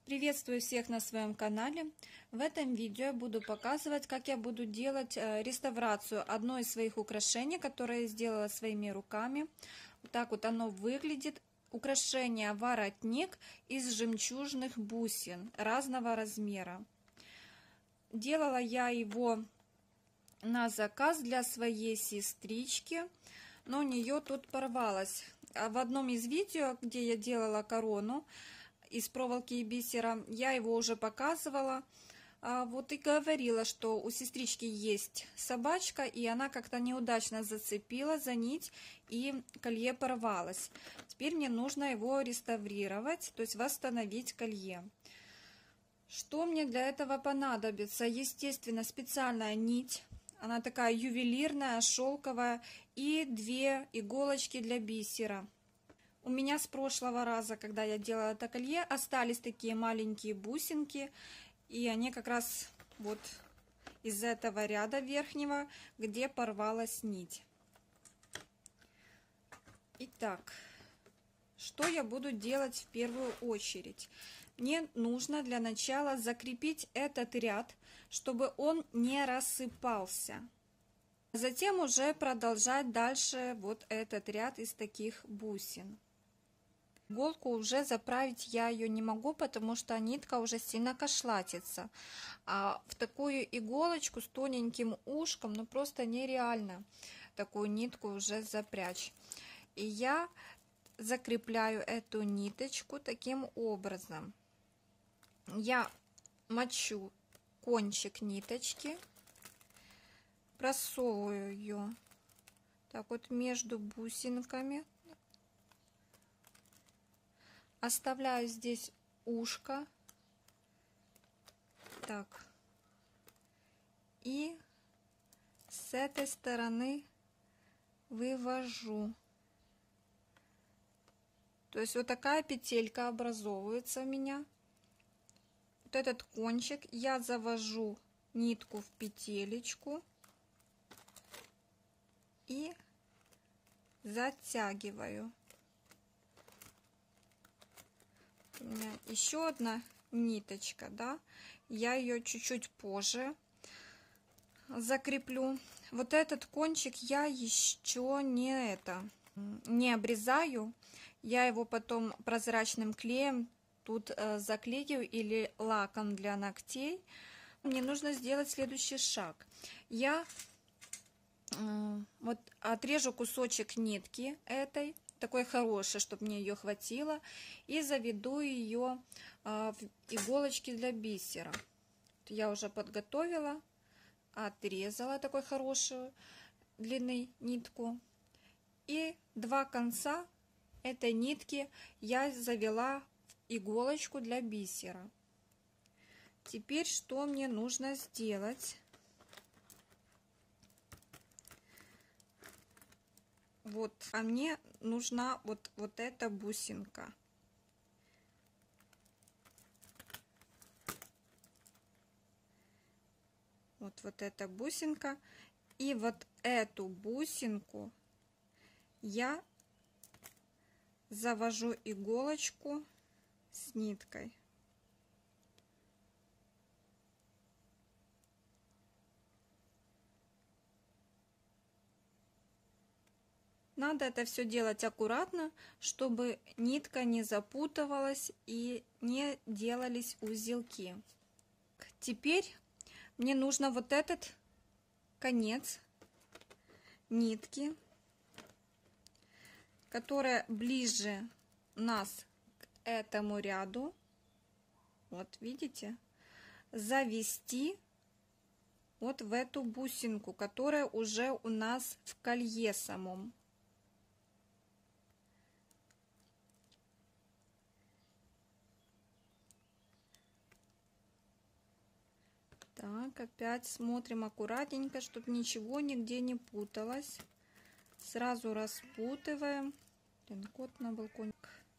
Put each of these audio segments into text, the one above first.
Приветствую всех на своем канале. В этом видео я буду показывать, как я буду делать реставрацию одной из своих украшений, которое я сделала своими руками. Вот так вот оно выглядит. Украшение воротник из жемчужных бусин разного размера. Делала я его на заказ для своей сестрички, но у нее тут порвалось. В одном из видео, где я делала корону из проволоки и бисера, я его уже показывала, вот и говорила, что у сестрички есть собачка, и она как-то неудачно зацепила за нить, и колье порвалось. Теперь мне нужно его реставрировать, то есть восстановить колье. Что мне для этого понадобится? Естественно, специальная нить. Она такая ювелирная, шелковая, и 2 иголочки для бисера. У меня с прошлого раза, когда я делала это колье, остались такие маленькие бусинки, и они как раз вот из этого ряда верхнего, где порвалась нить. Итак, что я буду делать в первую очередь? Мне нужно для начала закрепить этот ряд, чтобы он не рассыпался. Затем уже продолжать дальше вот этот ряд из таких бусин. Иголку уже заправить я ее не могу, потому что нитка уже сильно кошлатится. А в такую иголочку с тоненьким ушком, ну просто нереально такую нитку уже запрячь. И я закрепляю эту ниточку таким образом. Я мочу кончик ниточки, просовываю ее так вот между бусинками. Оставляю здесь ушко. Так. И с этой стороны вывожу. То есть вот такая петелька образовывается у меня. Вот этот кончик я завожу нитку в петелечку и затягиваю. У меня еще одна ниточка, да, я ее чуть-чуть позже закреплю. Вот этот кончик я еще не обрезаю, я его потом прозрачным клеем тут заклею или лаком для ногтей. Мне нужно сделать следующий шаг. Я вот отрежу кусочек нитки этой, такой хороший, чтобы мне ее хватило, и заведу ее в иголочки для бисера. Я уже подготовила, отрезала такой хорошую длины нитку, и 2 конца этой нитки я завела в иголочку для бисера. Теперь что мне нужно сделать? Вот, а мне нужна вот эта бусинка. Вот эта бусинка. И вот эту бусинку я завожу иголочку с ниткой. Надо это все делать аккуратно, чтобы нитка не запутывалась и не делались узелки. Теперь мне нужно вот этот конец нитки, которая ближе нас к этому ряду, вот видите, завести вот в эту бусинку, которая уже у нас в колье самом. Так, опять смотрим аккуратненько, чтобы ничего нигде не путалось. Сразу распутываем. Блин, кот на балконе.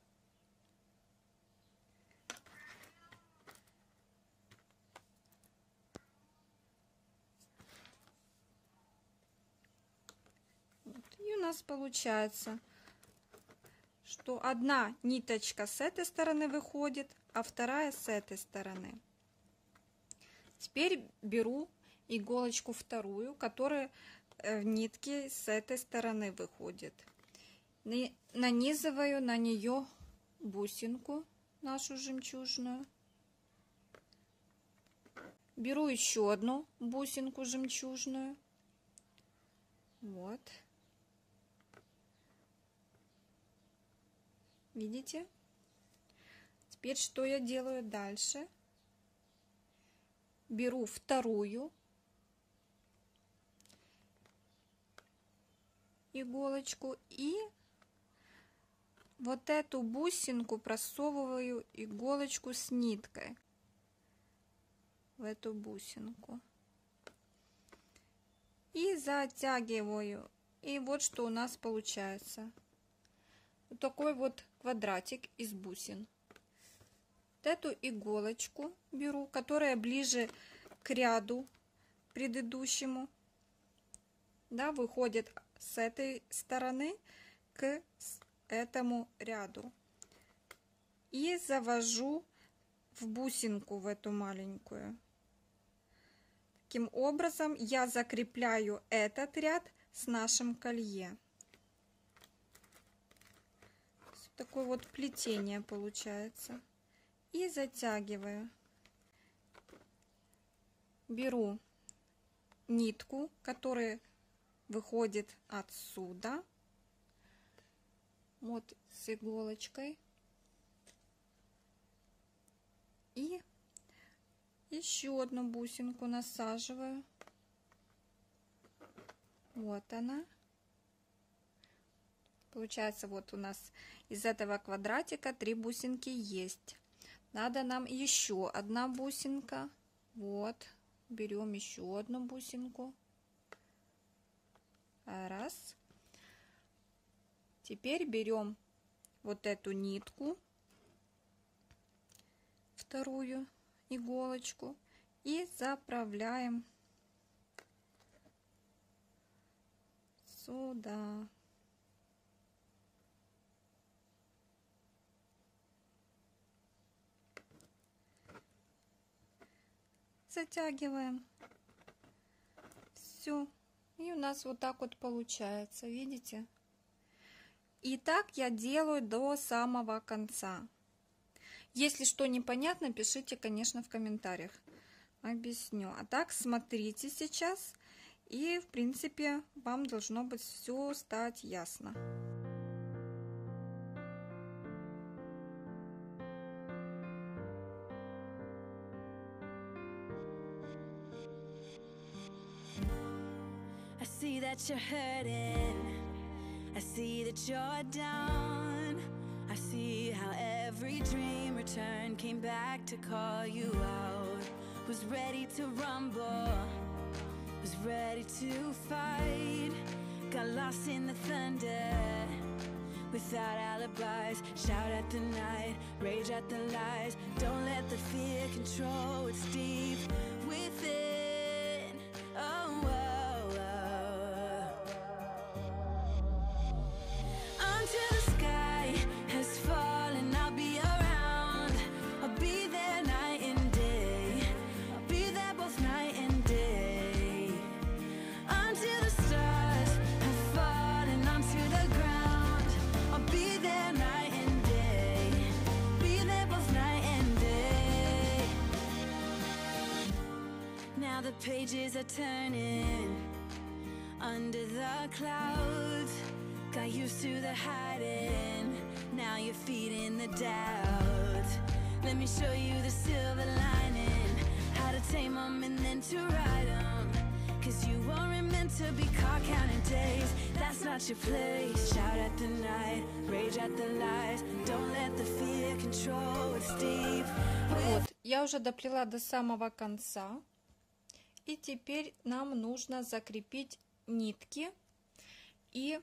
Вот. И у нас получается, что одна ниточка с этой стороны выходит, а вторая с этой стороны. Теперь беру иголочку вторую, которая в нитке с этой стороны выходит. Нанизываю на нее бусинку нашу жемчужную. Беру еще одну бусинку жемчужную. Вот. Видите? Теперь что я делаю дальше? Беру вторую иголочку и вот эту бусинку просовываю иголочку с ниткой в эту бусинку и затягиваю. И вот что у нас получается. Вот такой вот квадратик из бусин. Вот эту иголочку беру, которая ближе к ряду предыдущему, да, выходит с этой стороны к этому ряду, и завожу в бусинку, в эту маленькую. Таким образом я закрепляю этот ряд с нашим колье. Такое вот плетение получается. И затягиваю. Беру нитку, которая выходит отсюда, вот с иголочкой, и еще одну бусинку насаживаю. Вот она. Получается, вот у нас из этого квадратика 3 бусинки есть. Надо нам еще одна бусинка. Вот, берем еще одну бусинку. Раз. Теперь берем вот эту нитку, вторую иголочку, и заправляем сюда. Затягиваем. Все. И у нас вот так вот получается, видите? И так я делаю до самого конца. Если что непонятно, пишите, конечно, в комментариях. Объясню. А так смотрите сейчас, и в принципе вам должно быть все стать ясно. I see that you're hurting, I see that you're down, I see how every dream returned, came back to call you out, was ready to rumble, was ready to fight, got lost in the thunder, without alibis, shout at the night, rage at the lies, don't let the fear control what's deep within, oh, oh. Until the sky has fallen, I'll be around, I'll be there night and day, I'll be there both night and day, until the stars have fallen onto the ground, I'll be there night and day, be there both night and day. Now the pages are turning under the clouds, got used to the hiding, now you're feeding the doubt. Let me show you the silver lining, how to tame them and then to ride them, cause you weren't meant to be caught counting days, that's not your place. Shout at the night, rage at the lies, don't let the fear control what's deep. Вот, я уже доплела до самого конца, и теперь нам нужно закрепить нитки и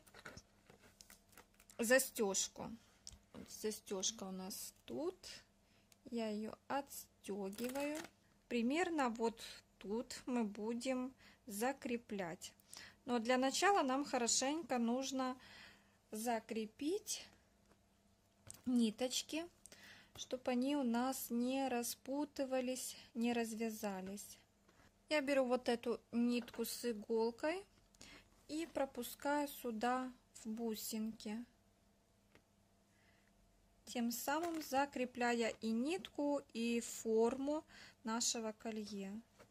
застежку. Застежка у нас тут, я ее отстегиваю. Примерно вот тут мы будем закреплять. Но для начала нам хорошенько нужно закрепить ниточки чтобы они у нас не распутывались, не развязались. Я беру вот эту нитку с иголкой и пропускаю сюда в бусинки, тем самым закрепляя и нитку, и форму нашего колье.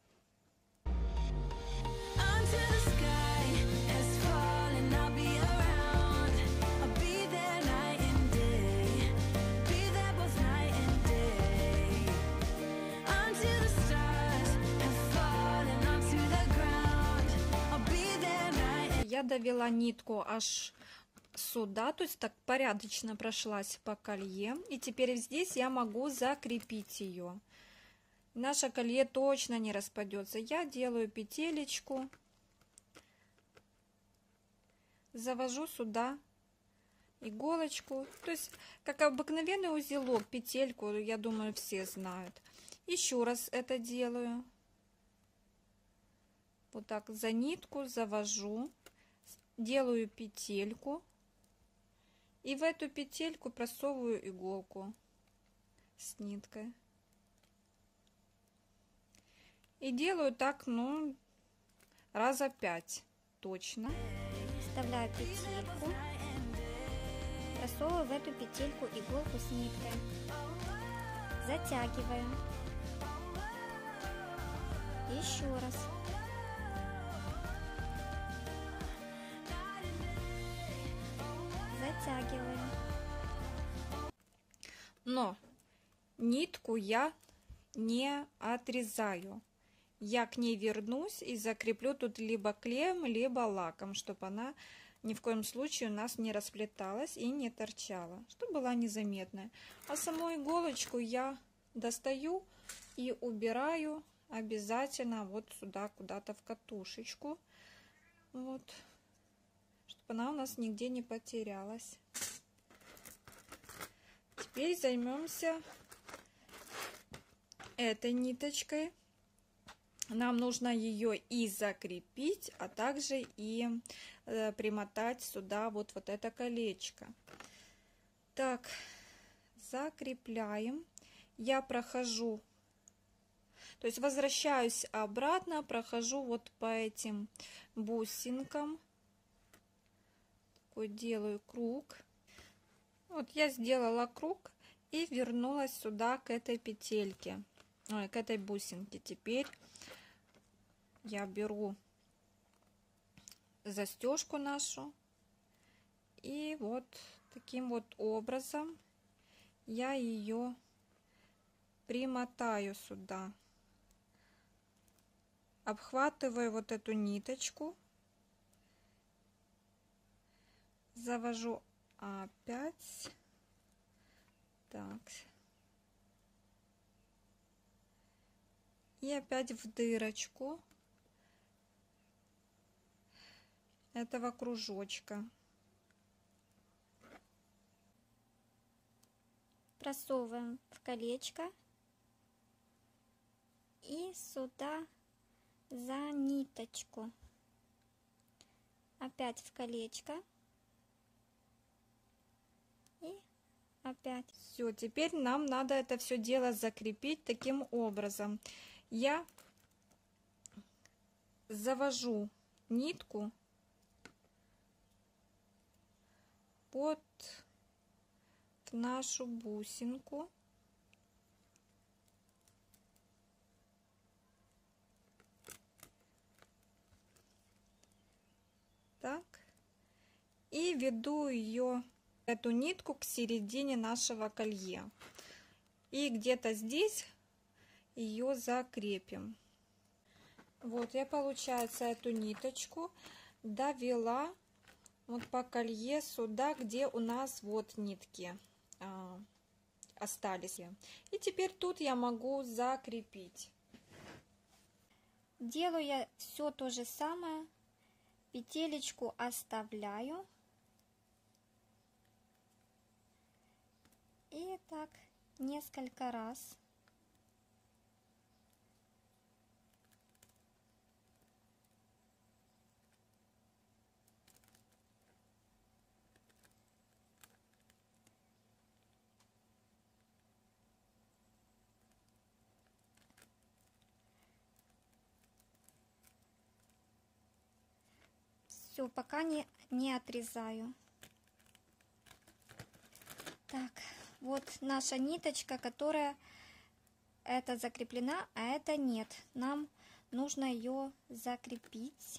Я довела нитку аж сюда, то есть так порядочно прошлась по колье. И теперь здесь я могу закрепить ее. Наше колье точно не распадется. Я делаю петелечку, завожу сюда иголочку. То есть как обыкновенный узелок, петельку, я думаю, все знают. Еще раз это делаю. Вот так за нитку завожу. Делаю петельку и в эту петельку просовываю иголку с ниткой. И делаю так, ну, раза 5 точно. Вставляю петельку, просовываю в эту петельку иголку с ниткой, затягиваю. Еще раз. Затягиваю. Но нитку я не отрезаю. Я к ней вернусь и закреплю тут либо клеем, либо лаком, чтобы она ни в коем случае у нас не расплеталась и не торчала, чтобы была незаметная. А саму иголочку я достаю и убираю обязательно вот сюда, куда-то в катушечку. Вот. Чтобы она у нас нигде не потерялась. Теперь займемся этой ниточкой. Нам нужно ее и закрепить, а также и примотать сюда вот это колечко. Так, закрепляем. Я прохожу, то есть возвращаюсь обратно, прохожу вот по этим бусинкам. Делаю круг. Вот я сделала круг и вернулась сюда к этой петельке, к этой бусинке. Теперь я беру застежку нашу и вот таким вот образом я ее примотаю сюда, обхватываю вот эту ниточку. Завожу опять. Так. И опять в дырочку этого кружочка. Просовываем в колечко и сюда за ниточку. Опять в колечко. И опять. Все, теперь нам надо это все дело закрепить таким образом. Я завожу нитку под нашу бусинку. Так. И веду ее, эту нитку, к середине нашего колье. И где-то здесь ее закрепим. Вот я, получается, эту ниточку довела вот по колье сюда, где у нас вот нитки остались. И теперь тут я могу закрепить. Делаю я все то же самое. Петелечку оставляю. И так несколько раз. Все, пока не отрезаю. Так, вот наша ниточка, которая это закреплена, а это нет. Нам нужно ее закрепить.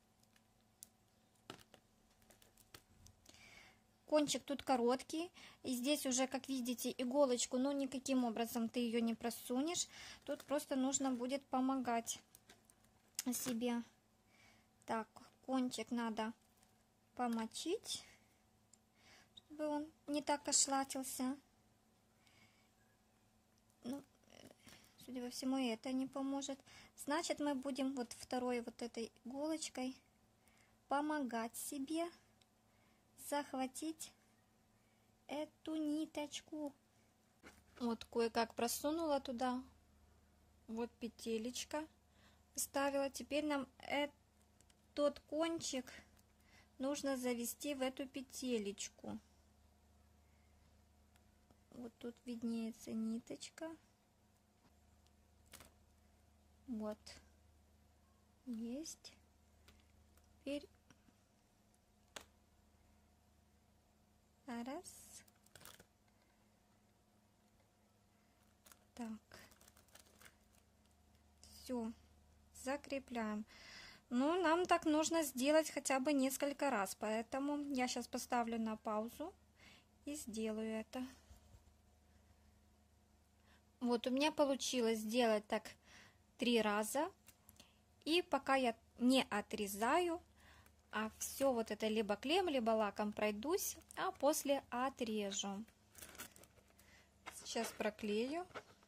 Кончик тут короткий, и здесь уже, как видите, иголочку, но никаким образом ты ее не просунешь. Тут просто нужно будет помогать себе. Так, кончик надо помочить, чтобы он не так ошлатился. Ну, судя по всему, и это не поможет. Значит, мы будем вот второй вот этой иголочкой помогать себе захватить эту ниточку. Вот кое-как просунула туда. Вот петелечка вставила. Теперь нам тот кончик нужно завести в эту петелечку. Вот тут виднеется ниточка. Вот. Есть. Теперь раз. Так. Все. Закрепляем. Ну, нам так нужно сделать хотя бы несколько раз. Поэтому я сейчас поставлю на паузу и сделаю это. Вот у меня получилось сделать так 3 раза. И пока я не отрезаю, а все вот это либо клеем, либо лаком пройдусь, а после отрежу. Сейчас проклею.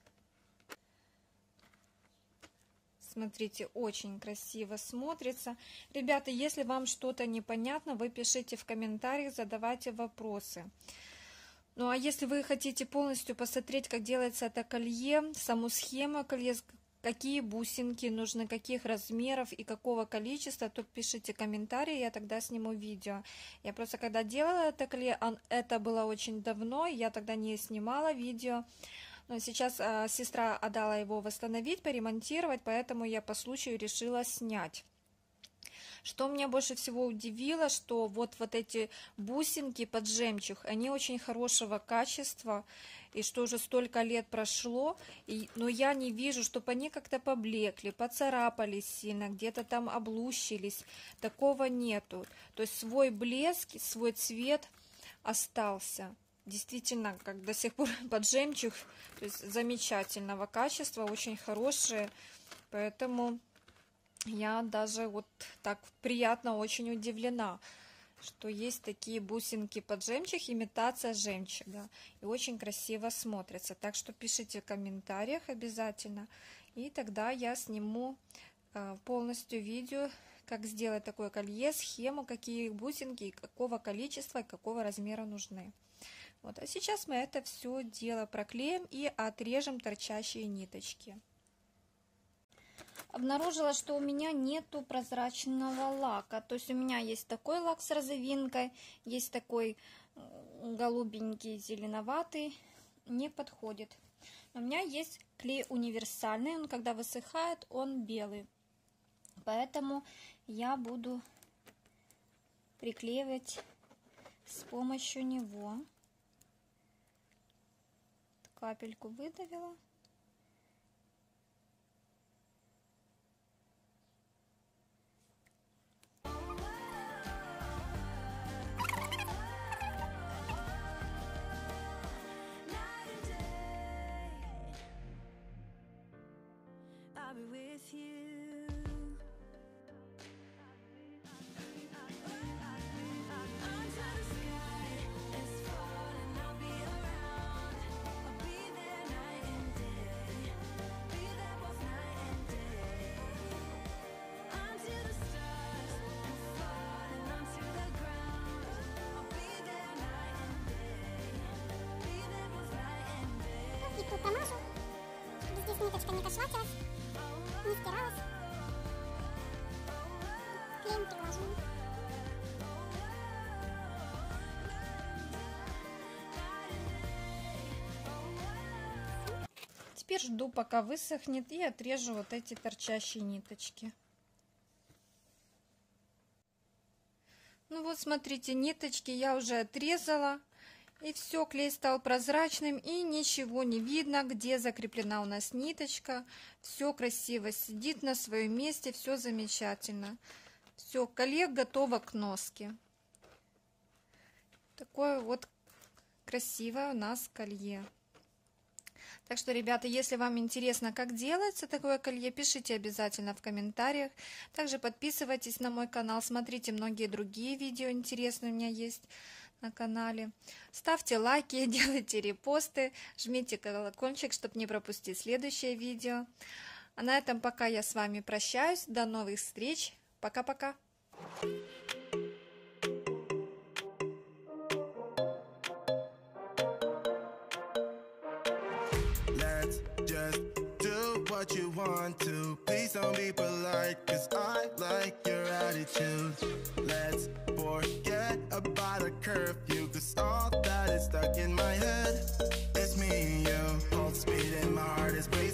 Смотрите, очень красиво смотрится. Ребята, если вам что-то непонятно, вы пишите в комментариях, задавайте вопросы. Ну а если вы хотите полностью посмотреть, как делается это колье, саму схему колье, какие бусинки нужны, каких размеров и какого количества, то пишите комментарии, я тогда сниму видео. Я просто когда делала это колье, это было очень давно, я тогда не снимала видео. Но сейчас сестра отдала его восстановить, поремонтировать, поэтому я по случаю решила снять. Что меня больше всего удивило, что вот эти бусинки под жемчуг, они очень хорошего качества, и что уже столько лет прошло, но я не вижу, чтобы они как-то поблекли, поцарапались сильно, где-то там облущились, такого нету. То есть свой блеск, свой цвет остался. Действительно, как до сих пор под жемчуг, то есть замечательного качества, очень хорошие, поэтому я даже вот так приятно очень удивлена, что есть такие бусинки под жемчуг, имитация жемчуга, и очень красиво смотрится. Так что пишите в комментариях обязательно, и тогда я сниму полностью видео, как сделать такое колье, схему, какие бусинки, какого количества и какого размера нужны. Вот, а сейчас мы это все дело проклеим и отрежем торчащие ниточки. Обнаружила, что у меня нету прозрачного лака. То есть у меня есть такой лак с розовинкой, есть такой голубенький, зеленоватый, не подходит. У меня есть клей универсальный, он когда высыхает, он белый. Поэтому я буду приклеивать с помощью него. Капельку выдавила. I'll be with you. Until the sky is falling, I'll be around. I'll be there night and day. Be there both night and day. Until the stars are falling onto the ground. I'll be there night and day. Be there both night and day. И тут помажу, чтобы здесь ниточка не кошлатилась, не стиралась. Клеем приложим. Теперь жду, пока высохнет, и отрежу вот эти торчащие ниточки. Ну вот смотрите, ниточки я уже отрезала. И все, клей стал прозрачным, и ничего не видно, где закреплена у нас ниточка. Все красиво сидит на своем месте, все замечательно. Все, колье готово к носке. Такое вот красивое у нас колье. Так что, ребята, если вам интересно, как делается такое колье, пишите обязательно в комментариях. Также подписывайтесь на мой канал, смотрите многие другие видео интересные у меня есть на канале. Ставьте лайки, делайте репосты, жмите колокольчик, чтобы не пропустить следующее видео. А на этом пока я с вами прощаюсь. До новых встреч. Пока-пока. Let's just do what you want to. Please don't be polite, 'cause I like your attitude. Let's forget about a curfew, 'cause all that is stuck in my head. It's me and you, pulse speed and my heart is racing.